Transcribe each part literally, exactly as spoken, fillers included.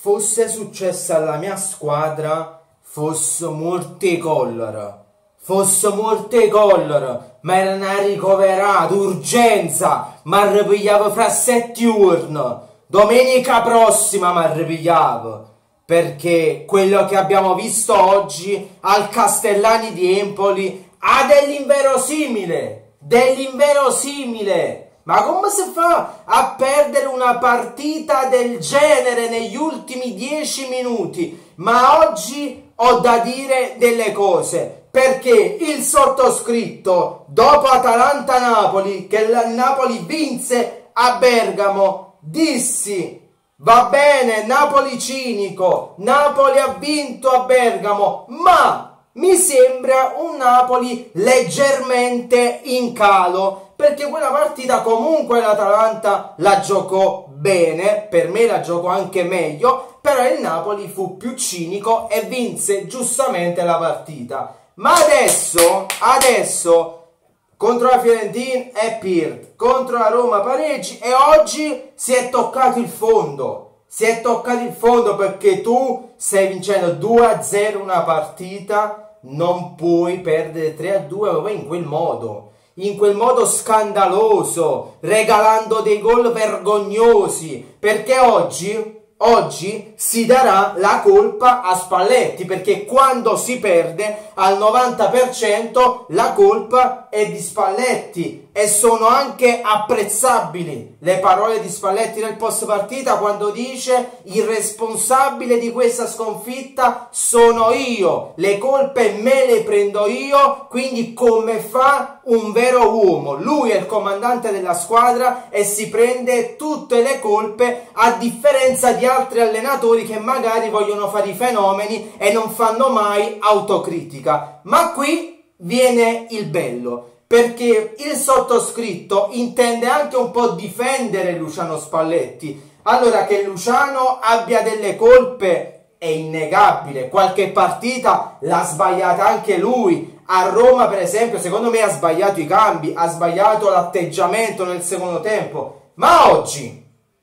fosse successo alla mia squadra, fosse morte collera. Fosse morte collera, ma era ricoverato, urgenza, ma ripigliavo fra sette urne. Domenica prossima mi ripigliavo. Perché quello che abbiamo visto oggi al Castellani di Empoli ha dell'inverosimile. Dell'inverosimile. Ma come si fa a perdere una partita del genere negli ultimi dieci minuti? Ma oggi ho da dire delle cose, perché il sottoscritto, dopo Atalanta-Napoli, che il Napoli vinse a Bergamo, dissi: va bene, Napoli cinico, Napoli ha vinto a Bergamo, ma mi sembra un Napoli leggermente in calo, perché quella partita comunque l'Atalanta la giocò bene, per me la giocò anche meglio, però il Napoli fu più cinico e vinse giustamente la partita. Ma adesso, adesso, contro la Fiorentina è Pirt, contro la Roma pareggi, e oggi si è toccato il fondo. Si è toccato il fondo perché tu stai vincendo due a zero una partita, non puoi perdere tre a due proprio in quel modo. In quel modo scandaloso, regalando dei gol vergognosi, perché oggi... Oggi si darà la colpa a Spalletti, perché quando si perde al novanta per cento la colpa è di Spalletti, e sono anche apprezzabili le parole di Spalletti nel post partita quando dice: il responsabile di questa sconfitta sono io, le colpe me le prendo io, quindi come fa un vero uomo, lui è il comandante della squadra e si prende tutte le colpe, a differenza di altri allenatori che magari vogliono fare i fenomeni e non fanno mai autocritica. Ma qui viene il bello, perché il sottoscritto intende anche un po' difendere Luciano Spalletti. Allora, che Luciano abbia delle colpe è innegabile, qualche partita l'ha sbagliata anche lui. A Roma, per esempio, secondo me ha sbagliato i cambi, ha sbagliato l'atteggiamento nel secondo tempo. Ma oggi,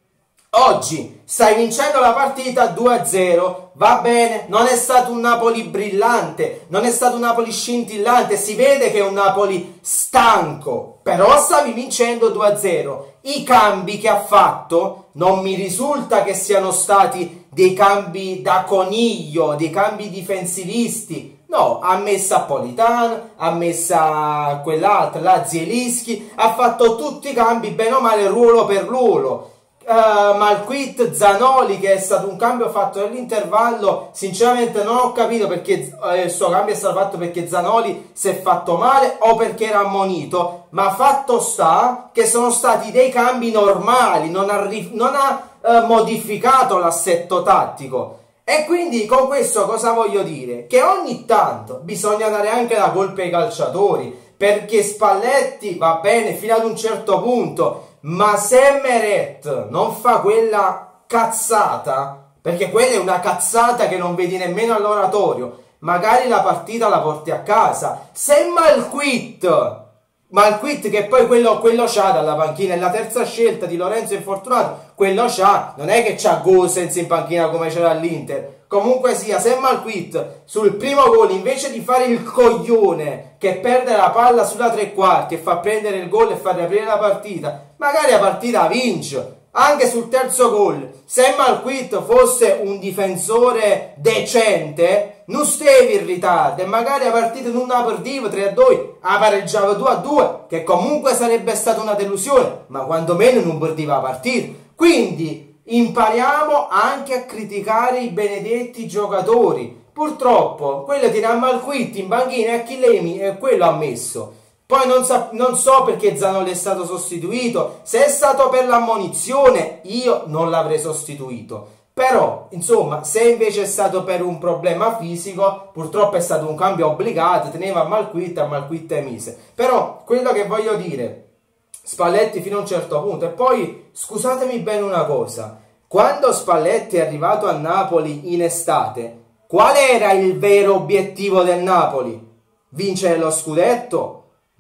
oggi stai vincendo la partita due a zero, va bene, non è stato un Napoli brillante, non è stato un Napoli scintillante, si vede che è un Napoli stanco, però stavi vincendo due a zero. I cambi che ha fatto non mi risulta che siano stati dei cambi da coniglio, dei cambi difensivisti. No, ha messo Politano, ha messo quell'altra, la Zielinski, ha fatto tutti i cambi bene o male ruolo per ruolo. Uh, Malquit, Zanoli, che è stato un cambio fatto nell'intervallo, sinceramente non ho capito perché eh, il suo cambio è stato fatto perché Zanoli si è fatto male o perché era ammonito, ma fatto sta che sono stati dei cambi normali, non ha, non ha uh, modificato l'assetto tattico. E quindi con questo cosa voglio dire? Che ogni tanto bisogna dare anche la colpa ai calciatori, perché Spalletti va bene fino ad un certo punto, ma se Meret non fa quella cazzata, perché quella è una cazzata che non vedi nemmeno all'oratorio, magari la partita la porti a casa. Se Malquit, Malquit che poi quello, quello c'ha dalla panchina, è la terza scelta di Lorenzo infortunato, quello c'ha, non è che c'ha Gosens in panchina come c'era all'Inter. Comunque sia, se Malquit sul primo gol, invece di fare il coglione che perde la palla sulla tre quarti e fa prendere il gol e fa riaprire la partita, magari la partita vince. Anche sul terzo gol, se Malquit fosse un difensore decente, non stavi in ritardo e magari la partita non la perdiva tre a due, la pareggiava due a due, che comunque sarebbe stata una delusione, ma quantomeno non perdeva la partita. Quindi impariamo anche a criticare i benedetti giocatori. Purtroppo quello tira Malquit in banchina e Achillemi e quello ha messo. Poi non so, non so perché Zanoli è stato sostituito. Se è stato per l'ammonizione io non l'avrei sostituito, però insomma se invece è stato per un problema fisico, purtroppo è stato un cambio obbligato, teneva Malquit e Malquit e mise. Però quello che voglio dire, Spalletti fino a un certo punto. E poi scusatemi bene una cosa, quando Spalletti è arrivato a Napoli in estate, qual era il vero obiettivo del Napoli? Vincere lo scudetto?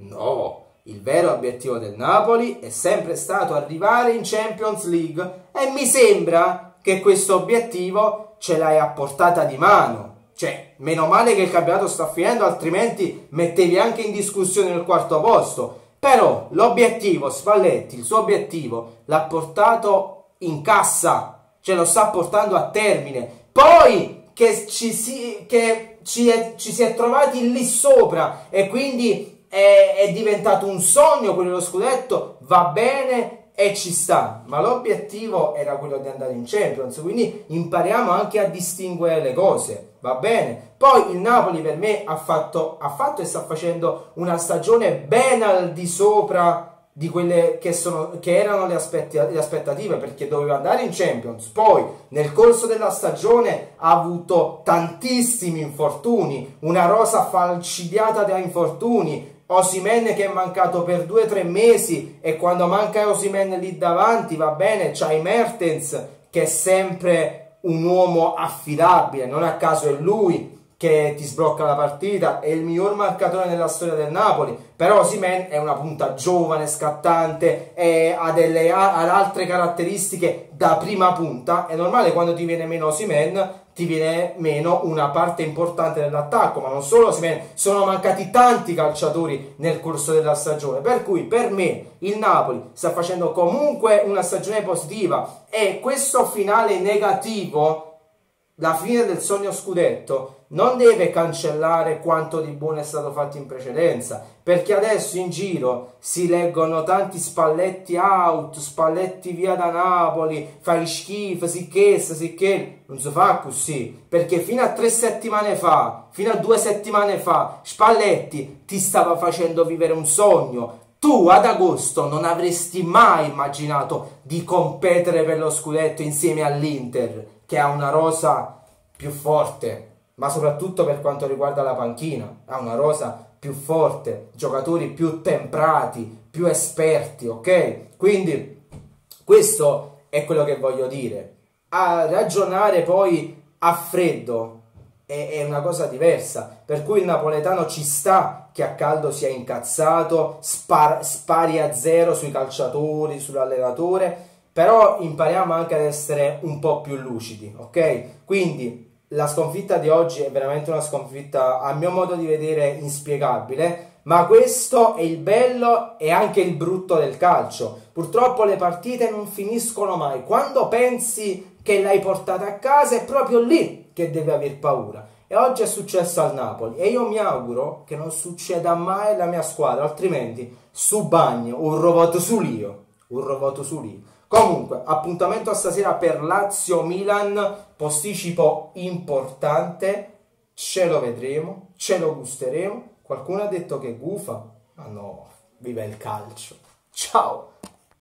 No, il vero obiettivo del Napoli è sempre stato arrivare in Champions League, e mi sembra che questo obiettivo ce l'hai a portata di mano. Cioè, meno male che il campionato sta finendo, altrimenti mettevi anche in discussione il quarto posto. Però l'obiettivo, Spalletti, il suo obiettivo, l'ha portato in cassa, cioè lo sta portando a termine. Poi che ci si, che ci è, ci si è trovati lì sopra e quindi è, è diventato un sogno quello dello scudetto, va bene e ci sta, ma l'obiettivo era quello di andare in Champions, quindi impariamo anche a distinguere le cose, va bene? Poi il Napoli per me ha fatto, ha fatto e sta facendo una stagione ben al di sopra di quelle che, sono, che erano le, aspetti, le aspettative, perché doveva andare in Champions. Poi nel corso della stagione ha avuto tantissimi infortuni, una rosa falcidiata da infortuni, Osimhen che è mancato per due o tre mesi, e quando manca Osimhen lì davanti, va bene, c'hai Mertens che è sempre un uomo affidabile, non a caso è lui che ti sblocca la partita, è il miglior marcatore nella storia del Napoli. Però Osimhen è una punta giovane, scattante, e ha delle ha altre caratteristiche da prima punta. È normale, quando ti viene meno Osimhen ti viene meno una parte importante dell'attacco, ma non solo Osimhen, sono mancati tanti calciatori nel corso della stagione, per cui per me il Napoli sta facendo comunque una stagione positiva, e questo finale negativo, la fine del sogno scudetto, non deve cancellare quanto di buono è stato fatto in precedenza, perché adesso in giro si leggono tanti Spalletti out, Spalletti via da Napoli, fai schifo, sì che, sì che, non si fa così, perché fino a tre settimane fa, fino a due settimane fa, Spalletti ti stava facendo vivere un sogno. Tu ad agosto non avresti mai immaginato di competere per lo scudetto insieme all'Inter, che ha una rosa più forte, ma soprattutto per quanto riguarda la panchina, ha una rosa più forte, giocatori più temprati, più esperti, ok? Quindi questo è quello che voglio dire. A ragionare poi a freddo è, è una cosa diversa, per cui il napoletano ci sta che a caldo sia incazzato, spar, spari a zero sui calciatori, sull'allenatore, però impariamo anche ad essere un po' più lucidi, ok? Quindi la sconfitta di oggi è veramente una sconfitta, a mio modo di vedere, inspiegabile, ma questo è il bello e anche il brutto del calcio. Purtroppo le partite non finiscono mai. Quando pensi che l'hai portata a casa è proprio lì che devi aver paura. E oggi è successo al Napoli, e io mi auguro che non succeda mai alla mia squadra, altrimenti su bagno, un rovoto su l'io, un rovoto su l'io. Comunque, appuntamento a stasera per Lazio-Milan, posticipo importante, ce lo vedremo, ce lo gusteremo. Qualcuno ha detto che gufa, ma no, viva il calcio. Ciao!